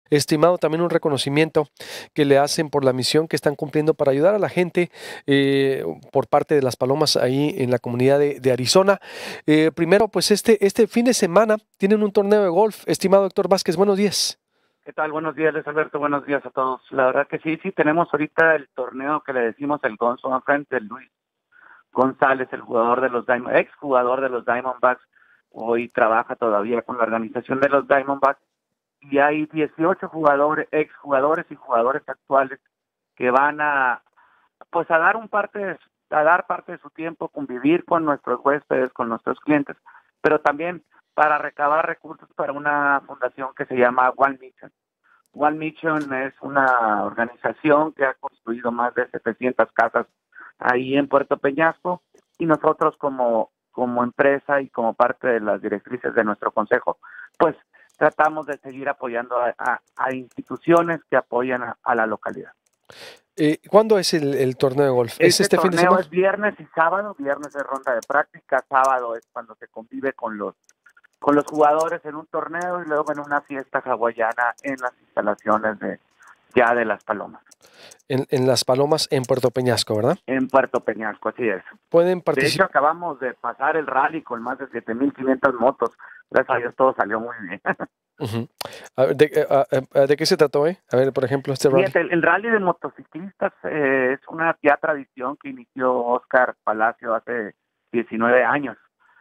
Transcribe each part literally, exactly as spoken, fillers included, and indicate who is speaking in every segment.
Speaker 1: estimado, también un reconocimiento que le hacen por la misión que están cumpliendo para ayudar a la gente eh, por parte de las Palomas ahí en la comunidad de, de Arizona. Eh, primero, pues este, este fin de semana tienen un torneo de golf. Estimado Héctor Vázquez, buenos días.
Speaker 2: ¿Qué tal? Buenos días, Luis Alberto. Buenos días a todos. La verdad que sí, sí, tenemos ahorita el torneo que le decimos el Gonzo frente de Luis González, el jugador de los Diamond, ex jugador de los Diamondbacks. Hoy trabaja todavía con la organización de los Diamondbacks. Y hay dieciocho jugadores, ex jugadores y jugadores actuales que van a, pues a dar un parte, de, a dar parte de su tiempo, convivir con nuestros huéspedes, con nuestros clientes, pero también para recabar recursos para una fundación que se llama One Mission. One Mission es una organización que ha construido más de setecientas casas ahí en Puerto Peñasco, y nosotros como, como empresa y como parte de las directrices de nuestro consejo, pues tratamos de seguir apoyando a, a, a instituciones que apoyan a, a la localidad.
Speaker 1: Eh, ¿Cuándo es el, el torneo de golf? ¿Es
Speaker 2: Este,
Speaker 1: este fin de semana?
Speaker 2: Es viernes y sábado. Viernes es ronda de práctica, sábado es cuando se convive con los con los jugadores en un torneo y luego en una fiesta hawaiana en las instalaciones de ya de Las Palomas.
Speaker 1: En, en Las Palomas, en Puerto Peñasco, ¿verdad?
Speaker 2: En Puerto Peñasco, así es.
Speaker 1: Pueden participar.
Speaker 2: De hecho, acabamos de pasar el rally con más de siete mil quinientas motos. Gracias a Dios todo salió muy bien.
Speaker 1: Uh-huh. A ver, de, a, a, ¿De qué se trató, eh? A ver, por ejemplo, este rally.
Speaker 2: Fíjate, el, el rally de motociclistas eh, es una ya tradición que inició Oscar Palacio hace diecinueve años.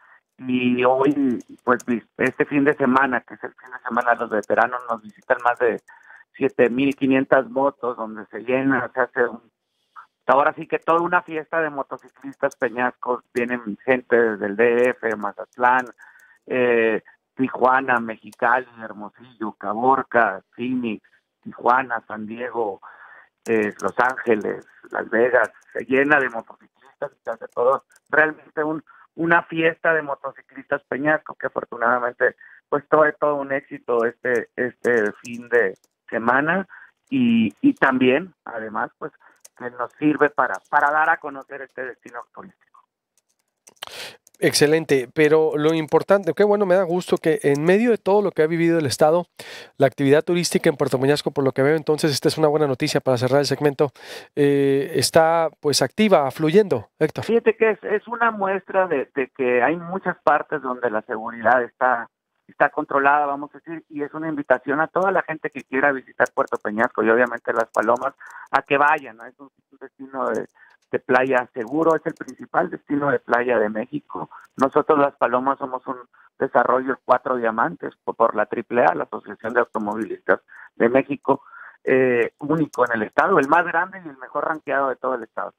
Speaker 2: Y hoy, pues este fin de semana, que es el fin de semana de los veteranos, nos visitan más de siete mil quinientas motos, donde se llena, se hace un... Ahora sí que toda una fiesta de motociclistas peñascos. Vienen gente desde el D F, Mazatlán, eh, Tijuana, Mexicali, Hermosillo, Caborca, Phoenix, Tijuana, San Diego, eh, Los Ángeles, Las Vegas. Se llena de motociclistas y se hace todo realmente un una fiesta de motociclistas peñasco, que afortunadamente pues todo es todo un éxito este este fin de semana, y, y también además pues que nos sirve para para dar a conocer este destino turístico.
Speaker 1: Excelente, pero lo importante, qué bueno, me da gusto que en medio de todo lo que ha vivido el Estado, la actividad turística en Puerto Peñasco, por lo que veo, entonces esta es una buena noticia para cerrar el segmento, eh, está pues activa, fluyendo, Héctor.
Speaker 2: Fíjate que es, es una muestra de, de que hay muchas partes donde la seguridad está, está controlada, vamos a decir, y es una invitación a toda la gente que quiera visitar Puerto Peñasco y obviamente Las Palomas a que vayan, ¿no? Es un, un destino de de playa seguro, es el principal destino de playa de México. Nosotros Las Palomas somos un desarrollo Cuatro Diamantes por, por la triple A, la Asociación de Automovilistas de México, eh, único en el estado, el más grande y el mejor rankeado de todo el estado.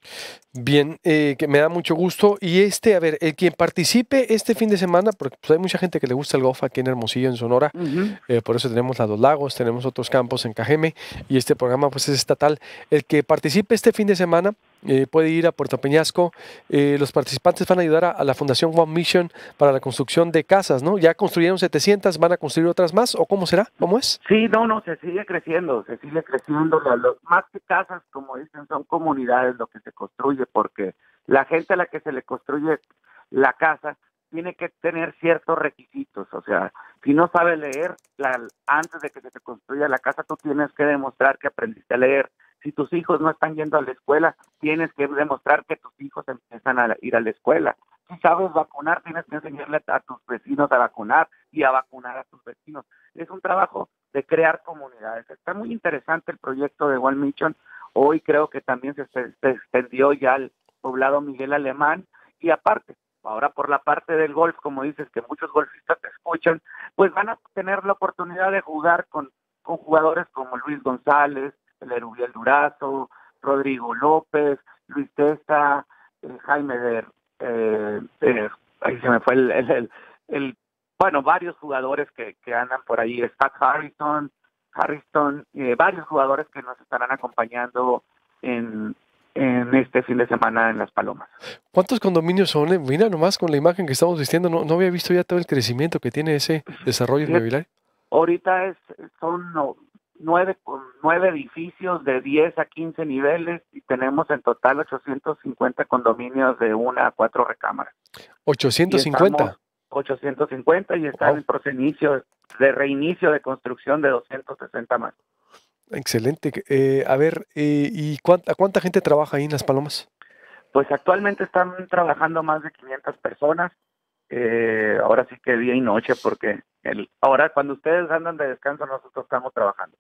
Speaker 1: Bien, eh, que me da mucho gusto. Y este, a ver, el quien participe este fin de semana, porque pues, hay mucha gente que le gusta el golf aquí en Hermosillo, en Sonora, uh-huh. eh, por eso tenemos a Los Lagos, tenemos otros campos en Cajeme, y este programa pues es estatal. El que participe este fin de semana eh, puede ir a Puerto Peñasco. Eh, los participantes van a ayudar a, a la Fundación One Mission para la construcción de casas, ¿no? Ya construyeron setecientas, ¿van a construir otras más? ¿O cómo será? ¿Cómo es?
Speaker 2: Sí, no, no, se sigue creciendo, se sigue creciendo. Los, más que casas, como dicen, son comunidades lo que se construye, porque la gente a la que se le construye la casa tiene que tener ciertos requisitos. O sea, si no sabe leer, la, antes de que se te construya la casa, tú tienes que demostrar que aprendiste a leer. Si tus hijos no están yendo a la escuela, tienes que demostrar que tus hijos empiezan a ir a la escuela. Si sabes vacunar, tienes que enseñarle a tus vecinos a vacunar y a vacunar a tus vecinos. Es un trabajo de crear comunidades. Está muy interesante el proyecto de One Mission. Hoy creo que también se, se extendió ya al poblado Miguel Alemán, y aparte, ahora por la parte del golf, como dices, que muchos golfistas te escuchan, pues van a tener la oportunidad de jugar con, con jugadores como Luis González, el Erubiel Durazo, Rodrigo López, Luis Testa, eh, Jaime de, eh, eh, ahí se me fue el, el, el, el bueno, varios jugadores que, que andan por ahí, Scott Harrison, Harrison, eh, varios jugadores que nos estarán acompañando en, en este fin de semana en Las Palomas.
Speaker 1: ¿Cuántos condominios son? Eh? Mira nomás con la imagen que estamos vistiendo, no, no había visto ya todo el crecimiento que tiene ese desarrollo inmobiliario.
Speaker 2: Ahorita es, son no, nueve, nueve edificios de diez a quince niveles y tenemos en total ochocientos cincuenta condominios de una a cuatro recámaras.
Speaker 1: ¿ochocientos cincuenta?
Speaker 2: ochocientos cincuenta y está
Speaker 1: Wow.
Speaker 2: en el proceso de reinicio de construcción de doscientos sesenta más.
Speaker 1: Excelente. Eh, a ver, eh, ¿y cuánta, cuánta gente trabaja ahí en Las Palomas?
Speaker 2: Pues actualmente están trabajando más de quinientas personas, eh, ahora sí que día y noche, porque el, ahora cuando ustedes andan de descanso, nosotros estamos trabajando.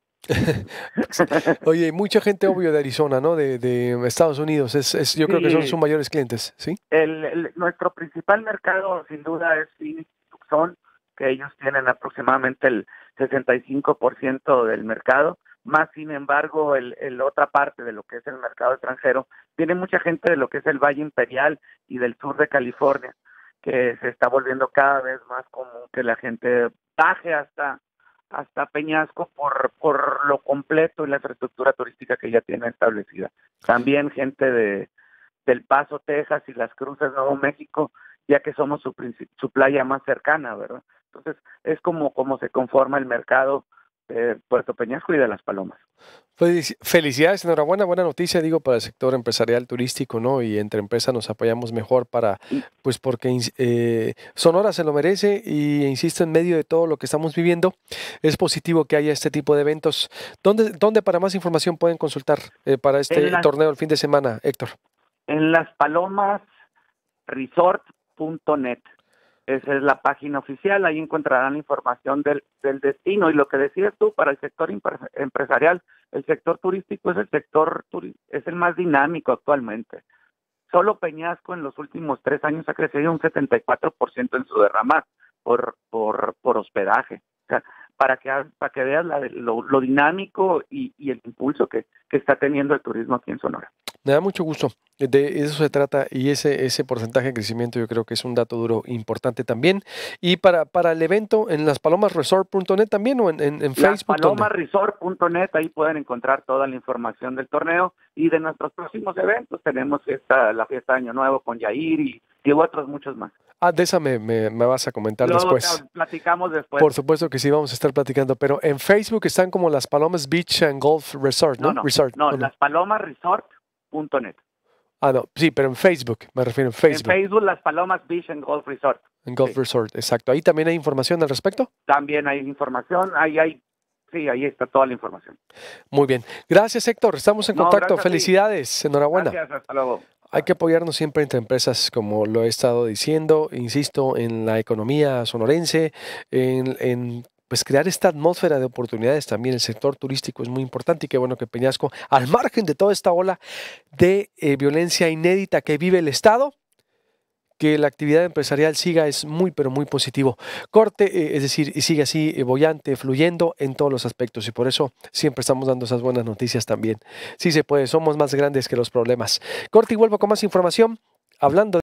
Speaker 1: Oye, mucha gente, obvio, de Arizona, ¿no? De, de Estados Unidos. Es, es, yo creo que son
Speaker 2: Sí,
Speaker 1: sus mayores clientes, ¿sí?
Speaker 2: el, el- nuestro principal mercado, sin duda, es Phoenix y Tucson, que ellos tienen aproximadamente el sesenta y cinco por ciento del mercado. Más sin embargo, el, el otra parte de lo que es el mercado extranjero, tiene mucha gente de lo que es el Valle Imperial y del sur de California, que se está volviendo cada vez más común que la gente baje hasta hasta Peñasco por, por lo completo y la infraestructura turística que ya tiene establecida. También gente de del Paso, Texas y Las Cruces, Nuevo México, ya que somos su, princip- su playa más cercana, ¿verdad? Entonces, es como, como se conforma el mercado de Puerto Peñasco y de Las Palomas.
Speaker 1: Felici- Felicidades, enhorabuena, buena noticia, digo, para el sector empresarial turístico, ¿no? Y entre empresas nos apoyamos mejor para,
Speaker 2: Y
Speaker 1: pues porque ins- eh, Sonora se lo merece y insisto, en medio de todo lo que estamos viviendo, es positivo que haya este tipo de eventos. ¿Dónde, dónde para más información pueden consultar eh, para
Speaker 2: en
Speaker 1: este
Speaker 2: las,
Speaker 1: torneo el fin de semana, Héctor?
Speaker 2: en Las Palomas resort punto net. Esa es la página oficial, ahí encontrarán información del, del destino. Y lo que decías tú, para el sector impres- empresarial, el sector turístico es el sector turi- es el más dinámico actualmente. Solo Peñasco en los últimos tres años ha crecido un setenta y cuatro por ciento en su derrama por, por, por hospedaje. O sea, para que, para que veas la, lo, lo dinámico y, y el impulso que, que está teniendo el turismo aquí en Sonora.
Speaker 1: Me da mucho gusto. De eso se trata y ese, ese porcentaje de crecimiento yo creo que es un dato duro importante también. Y para, para el evento en las palomas resort punto net también o en, en, en
Speaker 2: Las
Speaker 1: Facebook, ¿dónde?
Speaker 2: Palomas resort punto net, ahí pueden encontrar toda la información del torneo y de nuestros próximos eventos. Tenemos esta, la fiesta de Año Nuevo con Yair y, y otros muchos más.
Speaker 1: Ah, de esa me, me, me vas a comentar
Speaker 2: Luego
Speaker 1: después.
Speaker 2: te platicamos después.
Speaker 1: Por supuesto que sí, vamos a estar platicando, pero en Facebook están como las Palomas Beach and Golf Resort, ¿no?
Speaker 2: No, no,
Speaker 1: Resort,
Speaker 2: no,
Speaker 1: ¿o no?
Speaker 2: las Palomas resort punto net.
Speaker 1: Ah, no, sí, pero en Facebook, me refiero en
Speaker 2: En
Speaker 1: Facebook,
Speaker 2: Facebook, Las Palomas Beach and Golf Resort.
Speaker 1: en Golf
Speaker 2: Sí.
Speaker 1: Resort, exacto. Ahí también hay información al respecto.
Speaker 2: También hay información, ahí hay, sí, ahí está toda la información.
Speaker 1: Muy bien. Gracias, Héctor. Estamos en
Speaker 2: No,
Speaker 1: contacto.
Speaker 2: gracias a ti.
Speaker 1: Felicidades. Enhorabuena.
Speaker 2: Gracias, hasta luego.
Speaker 1: Hay que apoyarnos siempre entre empresas, como lo he estado diciendo, insisto, en la economía sonorense, en, en, pues crear esta atmósfera de oportunidades también. El sector turístico es muy importante y qué bueno que Peñasco, al margen de toda esta ola de eh, violencia inédita que vive el Estado, que la actividad empresarial siga es muy, pero muy positivo. Corte, eh, es decir, y sigue así, eh, boyante, fluyendo en todos los aspectos y por eso siempre estamos dando esas buenas noticias también. Sí se puede, somos más grandes que los problemas. Corte y vuelvo con más información, hablando